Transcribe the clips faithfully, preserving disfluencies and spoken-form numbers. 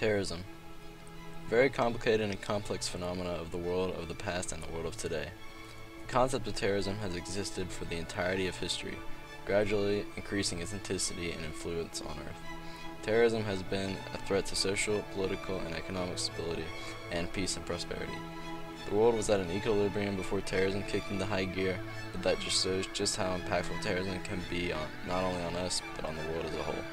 Terrorism. Very complicated and complex phenomena of the world of the past and the world of today. The concept of terrorism has existed for the entirety of history, gradually increasing its intensity and influence on Earth. Terrorism has been a threat to social, political, and economic stability, and peace and prosperity. The world was at an equilibrium before terrorism kicked into high gear, but that just shows just how impactful terrorism can be on, not only on us, but on the world as a whole.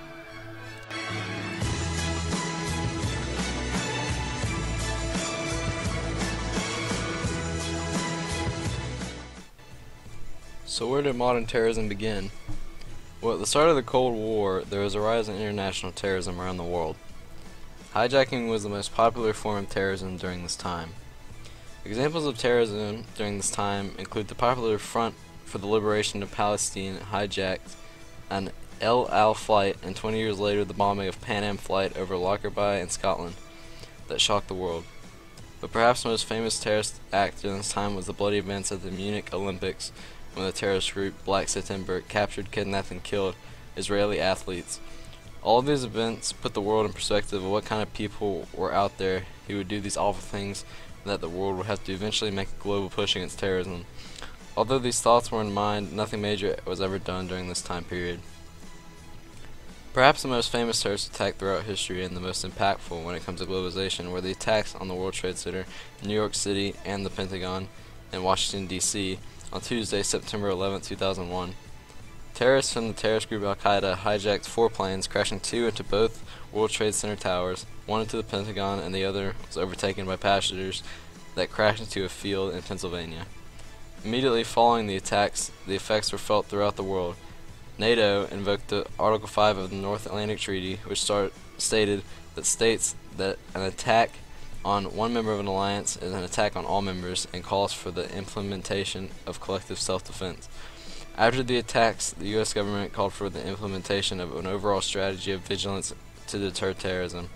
So where did modern terrorism begin? Well, at the start of the Cold War, there was a rise in international terrorism around the world. Hijacking was the most popular form of terrorism during this time. Examples of terrorism during this time include the Popular Front for the Liberation of Palestine hijacked an El Al flight, and twenty years later the bombing of Pan Am flight over Lockerbie in Scotland that shocked the world. But perhaps the most famous terrorist act during this time was the bloody events at the Munich Olympics, when the terrorist group Black September captured, kidnapped, and killed Israeli athletes. All of these events put the world in perspective of what kind of people were out there who would do these awful things, and that the world would have to eventually make a global push against terrorism. Although these thoughts were in mind, nothing major was ever done during this time period. Perhaps the most famous terrorist attack throughout history and the most impactful when it comes to globalization were the attacks on the World Trade Center, New York City, and the Pentagon in Washington, D C on Tuesday, September eleventh, two thousand one. Terrorists from the terrorist group Al-Qaeda hijacked four planes, crashing two into both World Trade Center towers, one into the Pentagon, and the other was overtaken by passengers that crashed into a field in Pennsylvania. Immediately following the attacks, the effects were felt throughout the world. NATO invoked the Article five of the North Atlantic Treaty, which start, stated that states that an attack on one member of an alliance is an attack on all members, and calls for the implementation of collective self-defense. After the attacks, the U S government called for the implementation of an overall strategy of vigilance to deter terrorism.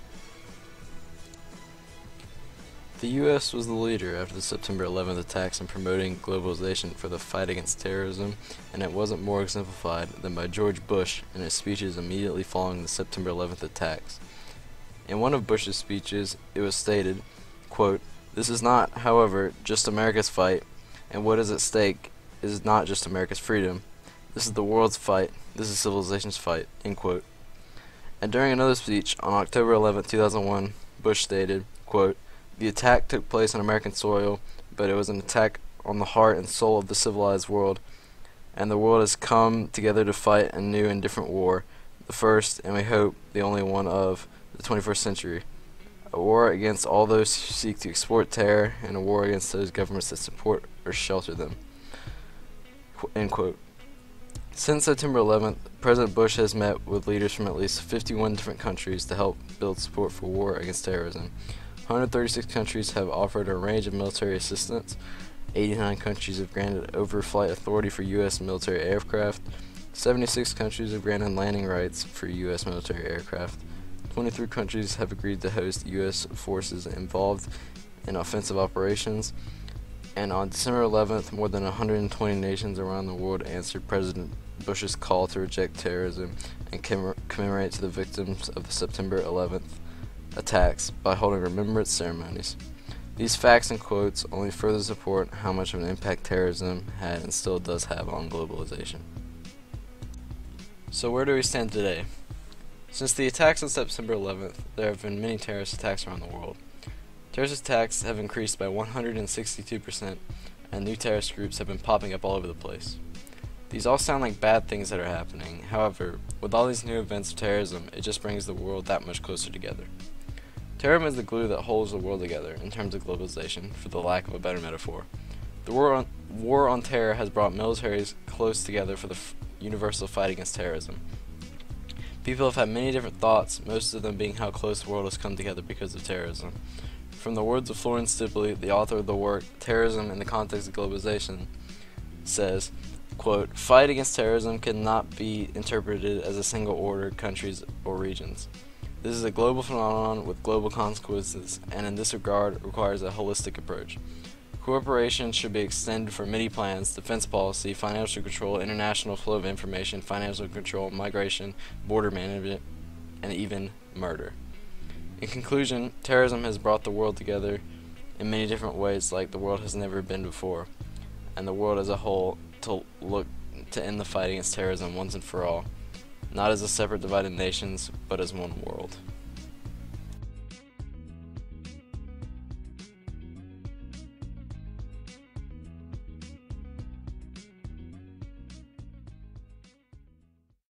The U S was the leader after the September eleventh attacks in promoting globalization for the fight against terrorism, and it wasn't more exemplified than by George Bush in his speeches immediately following the September eleventh attacks. In one of Bush's speeches, it was stated, quote, "This is not, however, just America's fight, and what is at stake is not just America's freedom. This is the world's fight. This is civilization's fight," end quote. And during another speech on October eleventh, two thousand one, Bush stated, quote, "The attack took place on American soil, but it was an attack on the heart and soul of the civilized world, and the world has come together to fight a new and different war, the first, and we hope, the only one of the twenty-first century. A war against all those who seek to export terror, and a war against those governments that support or shelter them." Qu end quote. Since September eleventh, President Bush has met with leaders from at least fifty-one different countries to help build support for war against terrorism. one hundred thirty-six countries have offered a range of military assistance. eighty-nine countries have granted overflight authority for U S military aircraft. seventy-six countries have granted landing rights for U S military aircraft. twenty-three countries have agreed to host U S forces involved in offensive operations. And on December eleventh, more than one hundred twenty nations around the world answered President Bush's call to reject terrorism and commem commemorate to the victims of the September eleventh attacks by holding remembrance ceremonies. These facts and quotes only further support how much of an impact terrorism had and still does have on globalization. So where do we stand today? Since the attacks on September eleventh, there have been many terrorist attacks around the world. Terrorist attacks have increased by one hundred sixty-two percent, and new terrorist groups have been popping up all over the place. These all sound like bad things that are happening. However, with all these new events of terrorism, it just brings the world that much closer together. Terrorism is the glue that holds the world together in terms of globalization, for the lack of a better metaphor. The war on, war on terror has brought militaries close together for the f universal fight against terrorism. People have had many different thoughts, most of them being how close the world has come together because of terrorism. From the words of Florence Sibley, the author of the work Terrorism in the Context of Globalization, says, quote, "Fight against terrorism cannot be interpreted as a single order, countries, or regions. This is a global phenomenon with global consequences, and in this regard requires a holistic approach. Cooperation should be extended for many plans: defense policy, financial control, international flow of information, financial control, migration, border management, and even murder. In conclusion, terrorism has brought the world together in many different ways like the world has never been before, and the world as a whole to look to end the fight against terrorism once and for all, not as a separate divided nations, but as one world.